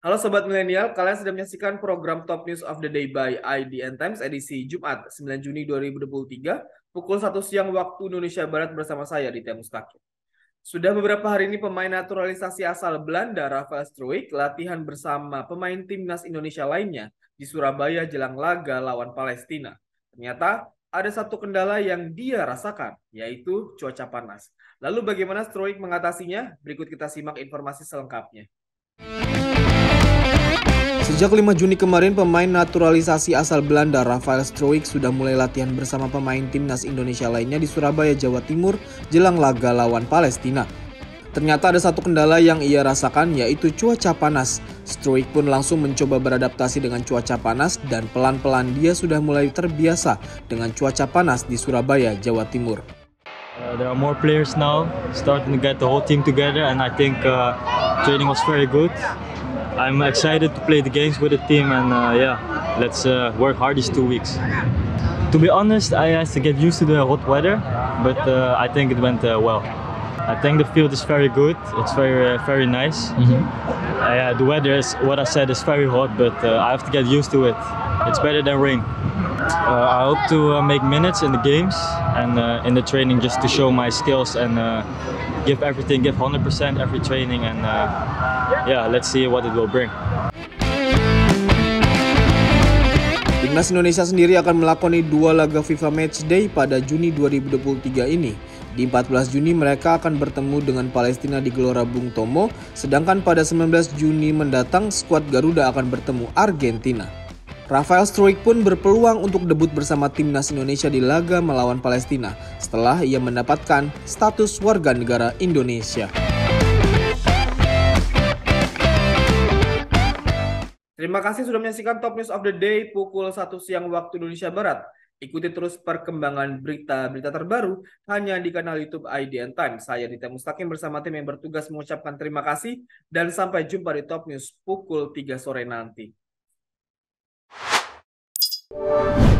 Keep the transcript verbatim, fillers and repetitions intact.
Halo Sobat Milenial, kalian sedang menyaksikan program Top News of the Day by I D N Times edisi Jumat sembilan Juni dua ribu dua puluh tiga pukul satu siang waktu Indonesia Barat bersama saya di Mustaqim. Sudah beberapa hari ini pemain naturalisasi asal Belanda Rafael Struijk latihan bersama pemain timnas Indonesia lainnya di Surabaya jelang laga lawan Palestina. Ternyata ada satu kendala yang dia rasakan, yaitu cuaca panas. Lalu bagaimana Struijk mengatasinya? Berikut kita simak informasi selengkapnya. Sejak lima Juni kemarin, pemain naturalisasi asal Belanda Rafael Struijk sudah mulai latihan bersama pemain timnas Indonesia lainnya di Surabaya, Jawa Timur jelang laga lawan Palestina. Ternyata ada satu kendala yang ia rasakan, yaitu cuaca panas. Struijk pun langsung mencoba beradaptasi dengan cuaca panas dan pelan-pelan dia sudah mulai terbiasa dengan cuaca panas di Surabaya, Jawa Timur. Uh, there are more players now, starting to get the whole team together, and I think uh, training was very good. I'm excited to play the games with the team, and uh, yeah, let's uh, work hard these two weeks. To be honest, I had to get used to the hot weather, but uh, I think it went uh, well. I think the field is very good. It's very uh, very nice. Mm-hmm. uh, yeah, the weather is, what I said, is very hot, but uh, I have to get used to it. It's better than rain. Uh, I hope to uh, make minutes in the games and uh, in the training, just to show my skills and uh, give everything, give one hundred percent every training, and uh, yeah, let's see what it will bring. Timnas Indonesia sendiri akan melakoni dua laga FIFA Matchday pada Juni dua ribu dua puluh tiga ini. Di empat belas Juni mereka akan bertemu dengan Palestina di Gelora Bung Tomo, sedangkan pada sembilan belas Juni mendatang skuad Garuda akan bertemu Argentina. Rafael Struijk pun berpeluang untuk debut bersama timnas Indonesia di laga melawan Palestina setelah ia mendapatkan status warga negara Indonesia. Terima kasih sudah menyaksikan Top News of the Day pukul satu siang waktu Indonesia Barat. Ikuti terus perkembangan berita-berita terbaru hanya di kanal YouTube I D N Times. Saya Dita Mustaqim bersama tim yang bertugas mengucapkan terima kasih dan sampai jumpa di Top News pukul tiga sore nanti.